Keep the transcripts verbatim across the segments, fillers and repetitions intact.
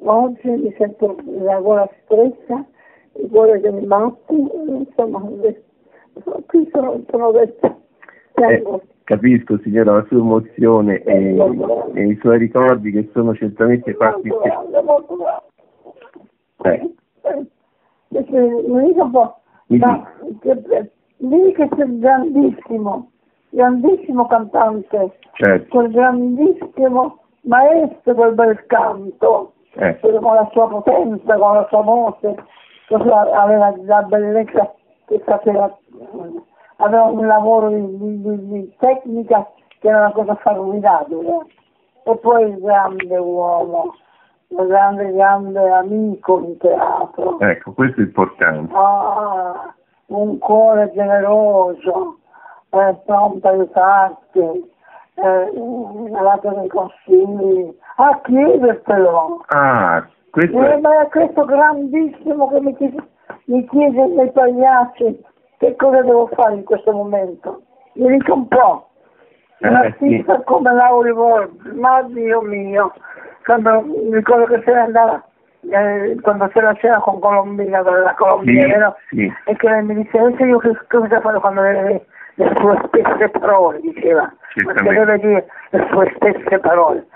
oggi mi sento la gola stretta, il cuore che mi batte, insomma, qui sono, sono detta. Eh, capisco signora la sua emozione e, e i suoi ricordi che sono certamente fatti. Molto grande, molto grande. Eh. Mi dica un po', ma che, lì che c'è il grandissimo, grandissimo cantante, certo. quel grandissimo maestro del bel canto, eh. con la sua potenza, con la sua voce, aveva la bellezza che sapeva, aveva un lavoro di, di, di, di tecnica che era una cosa formidabile. E poi il grande uomo, un grande, grande amico in teatro. Ecco, questo è importante. Ah, un cuore generoso, eh, pronto a aiutarti, eh, dato dei consigli, a chiedertelo. Ah, questo eh, è... ma è questo grandissimo che mi chiede, mi chiede dei pagliacci che cosa devo fare in questo momento. Mi dica un po'. Un Eh, artista sì. Come Lauri Volpi, ma Dio mio, quando mi ricordo che se ne andava, eh, quando c'era la cena con Colombina, dalla Colombina, sì, vero? Sì. E che lei mi diceva, io che cosa fare quando le, le sue stesse parole, diceva, perché deve dire le sue stesse parole.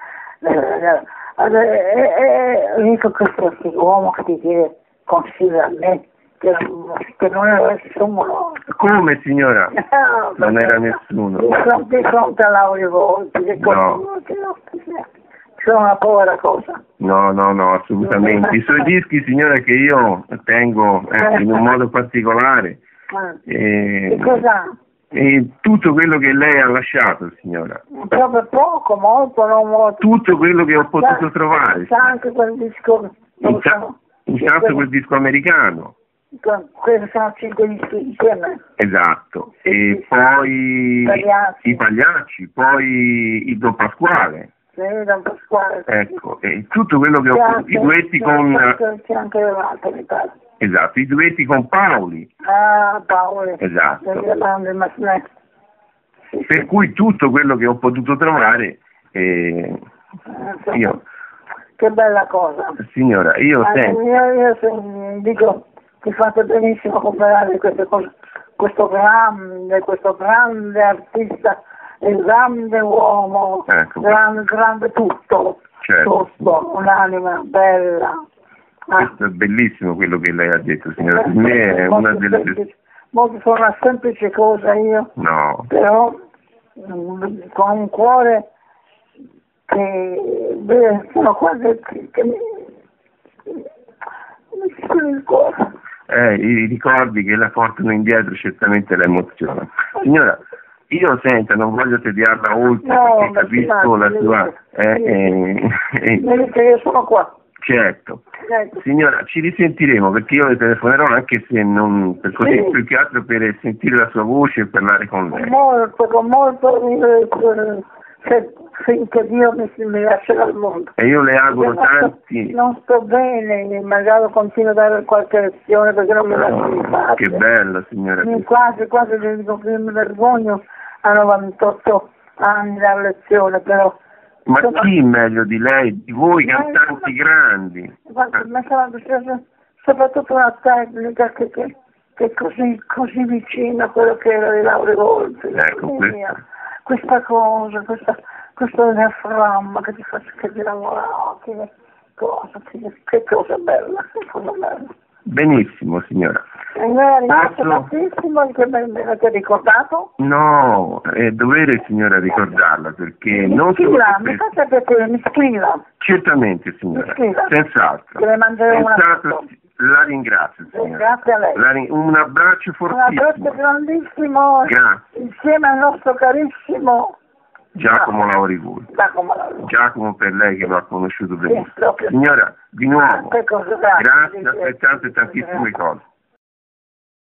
E eh, eh, dico questo uomo che ti chiede consigli a me, che, che non era nessuno. Come signora? No, non era nessuno. Di fronte a Lauri Volpi, che no. Sono una povera cosa. No, no, no, assolutamente. I suoi dischi, signora, che io tengo eh, in un modo particolare. Eh. E cosa? E tutto quello che lei ha lasciato, signora. Proprio poco, molto, non molto. Tutto quello che ho potuto c'è, trovare. C'è anche quel disco. Intanto quel... quel disco americano. Questi sono cinque dischi insieme. Esatto. Sì, e sì, poi Pagliacci. i Pagliacci, poi il Don Pasquale. Sì, Don Pasquale. Ecco, e tutto quello che ho potuto, i duetti c'è con... Anche, c'è anche l'altro, mi pare. Esatto, i duetti con Paoli. Ah, Paoli. Esatto. Sì, per sì. cui tutto quello che ho potuto trovare, eh, ah, io... Che bella cosa. Signora, io ah, sento... Io, io se, dico che fate benissimo a comprare queste cose, questo grande, questo grande artista, il grande uomo, ecco. grande, grande tutto, certo. tutto, un'anima bella. Questo ah. è bellissimo quello che lei ha detto, signora. Per me è molto una delle... semplice, molto, sono una semplice cosa io, no. però mh, con un cuore che beh, sono quasi che, che mi, mi scrive il cuore. Eh, i ricordi che la portano indietro certamente la emozionano. Signora, io senta, non voglio tediarla oltre, no, perché capisco la sua... Eh, eh, eh, eh, io sono qua. Certo. Ecco. Signora, ci risentiremo, perché io le telefonerò anche se non... per così, sì. più che altro per sentire la sua voce e parlare con lei. Molto, con molto... Eh, se, finché Dio mi, mi lascerà al mondo. E io le auguro non tanti... Sto, non sto bene, magari continuo a dare qualche lezione perché non mi lascio in pace. Che bello, signora. Mi quasi, quasi dico che mi vergogno a novantotto anni dare lezione, però... Ma insomma, chi meglio di lei, di voi cantanti insomma, grandi? Guarda, ma sarà soprattutto una tecnica che, che, che è così, così vicina a quello che era di Lauri Volpi. Ecco, questa. questa cosa, questa, questo diaframma che ti fa che ti lavora, che cosa, che, che cosa bella, che cosa bella. Benissimo, signora. E mi ringrazio tantissimo che mi avete ricordato. No, è dovere, signora, ricordarla, perché mi non scriva, solo... mi faccia piacere, mi scriva. Certamente, signora, senz'altro. Che le manderò una foto. La ringrazio, signora. Grazie a lei. La ring... Un abbraccio fortissimo. Un abbraccio grandissimo. Grazie. Insieme al nostro carissimo Giacomo Lauri Volpi. Giacomo Lauri. Giacomo, per lei che lo ha conosciuto benissimo. Sì, signora, di nuovo, grazie, grazie, altrettante tantissime cose.